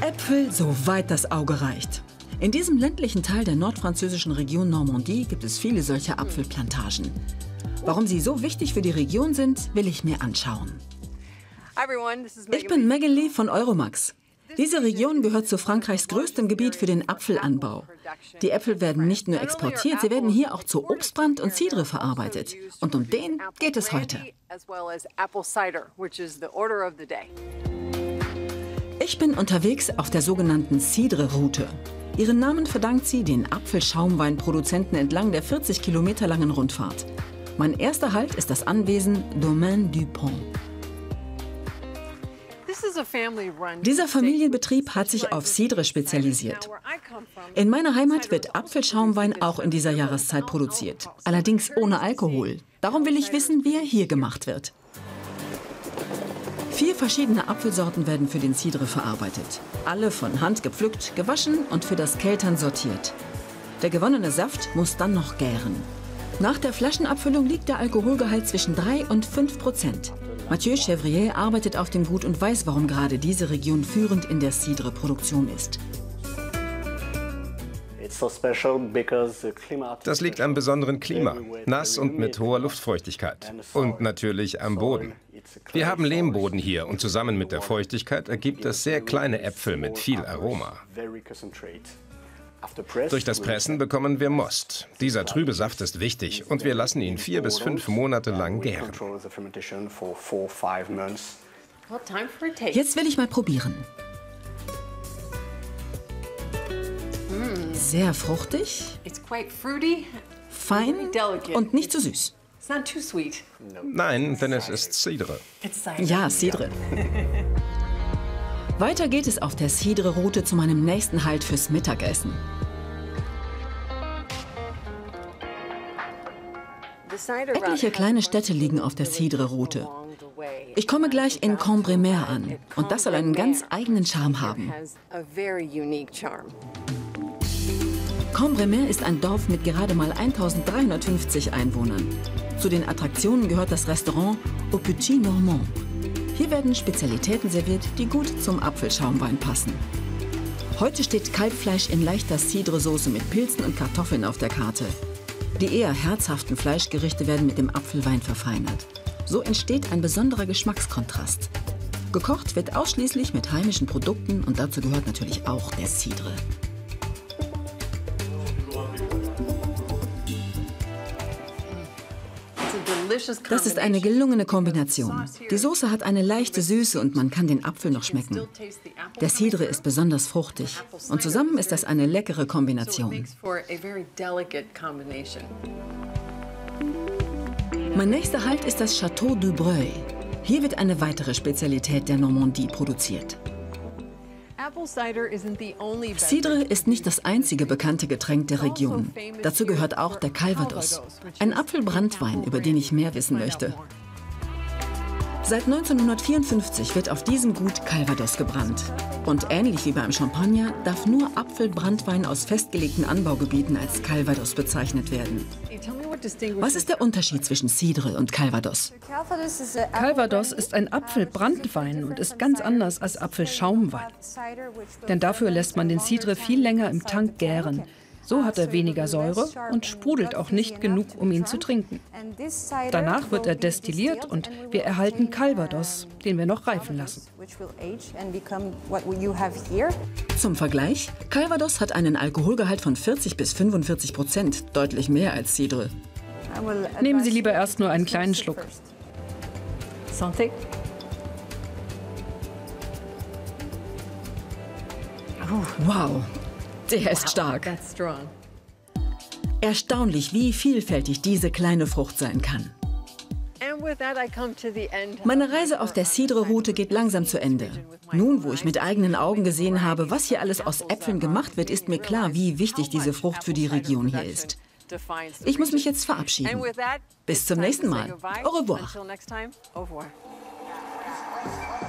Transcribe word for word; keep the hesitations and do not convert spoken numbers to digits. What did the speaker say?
Äpfel, soweit das Auge reicht. In diesem ländlichen Teil der nordfranzösischen Region Normandie gibt es viele solcher Apfelplantagen. Warum sie so wichtig für die Region sind, will ich mir anschauen. Ich bin Megan Lee von Euromax. Diese Region gehört zu Frankreichs größtem Gebiet für den Apfelanbau. Die Äpfel werden nicht nur exportiert, sie werden hier auch zu Obstbrand und Cidre verarbeitet. Und um den geht es heute. Ich bin unterwegs auf der sogenannten Cidre-Route. Ihren Namen verdankt sie den Apfelschaumweinproduzenten entlang der vierzig Kilometer langen Rundfahrt. Mein erster Halt ist das Anwesen Domaine du Pont. Dieser Familienbetrieb hat sich auf Cidre spezialisiert. In meiner Heimat wird Apfelschaumwein auch in dieser Jahreszeit produziert, allerdings ohne Alkohol. Darum will ich wissen, wie er hier gemacht wird. Vier verschiedene Apfelsorten werden für den Cidre verarbeitet. Alle von Hand gepflückt, gewaschen und für das Keltern sortiert. Der gewonnene Saft muss dann noch gären. Nach der Flaschenabfüllung liegt der Alkoholgehalt zwischen drei und fünf Prozent. Mathieu Chevrier arbeitet auf dem Gut und weiß, warum gerade diese Region führend in der Cidre-Produktion ist. Das liegt am besonderen Klima, nass und mit hoher Luftfeuchtigkeit. Und natürlich am Boden. Wir haben Lehmboden hier und zusammen mit der Feuchtigkeit ergibt das sehr kleine Äpfel mit viel Aroma. Durch das Pressen bekommen wir Most. Dieser trübe Saft ist wichtig und wir lassen ihn vier bis fünf Monate lang gären. Jetzt will ich mal probieren. Sehr fruchtig, fein und nicht zu süß. Nein, denn es ist Cidre. Ja, Cidre. Weiter geht es auf der Cidre-Route zu meinem nächsten Halt fürs Mittagessen. Etliche kleine Städte liegen auf der Cidre-Route. Ich komme gleich in Cambremer an und das soll einen ganz eigenen Charme haben. Cambremer ist ein Dorf mit gerade mal eintausenddreihundertfünfzig Einwohnern. Zu den Attraktionen gehört das Restaurant Au Petit Normand. Hier werden Spezialitäten serviert, die gut zum Apfelschaumwein passen. Heute steht Kalbfleisch in leichter Cidre-Soße mit Pilzen und Kartoffeln auf der Karte. Die eher herzhaften Fleischgerichte werden mit dem Apfelwein verfeinert. So entsteht ein besonderer Geschmackskontrast. Gekocht wird ausschließlich mit heimischen Produkten und dazu gehört natürlich auch der Cidre. Das ist eine gelungene Kombination. Die Soße hat eine leichte Süße und man kann den Apfel noch schmecken. Der Cidre ist besonders fruchtig und zusammen ist das eine leckere Kombination. Mein nächster Halt ist das Château du Breuil. Hier wird eine weitere Spezialität der Normandie produziert. Cidre ist nicht das einzige bekannte Getränk der Region. Dazu gehört auch der Calvados, ein Apfelbrandwein, über den ich mehr wissen möchte. Seit neunzehnhundertvierundfünfzig wird auf diesem Gut Calvados gebrannt. Und ähnlich wie beim Champagner darf nur Apfelbrandwein aus festgelegten Anbaugebieten als Calvados bezeichnet werden. Was ist der Unterschied zwischen Cidre und Calvados? Calvados ist ein Apfelbrandwein und ist ganz anders als Apfelschaumwein. Denn dafür lässt man den Cidre viel länger im Tank gären. So hat er weniger Säure und sprudelt auch nicht genug, um ihn zu trinken. Danach wird er destilliert und wir erhalten Calvados, den wir noch reifen lassen. Zum Vergleich, Calvados hat einen Alkoholgehalt von vierzig bis fünfundvierzig Prozent, deutlich mehr als Cidre. Nehmen Sie lieber erst nur einen kleinen Schluck. Santé. Wow, der ist stark. Erstaunlich, wie vielfältig diese kleine Frucht sein kann. Meine Reise auf der Cidre-Route geht langsam zu Ende. Nun, wo ich mit eigenen Augen gesehen habe, was hier alles aus Äpfeln gemacht wird, ist mir klar, wie wichtig diese Frucht für die Region hier ist. Ich muss mich jetzt verabschieden. Bis zum nächsten Mal. Au revoir.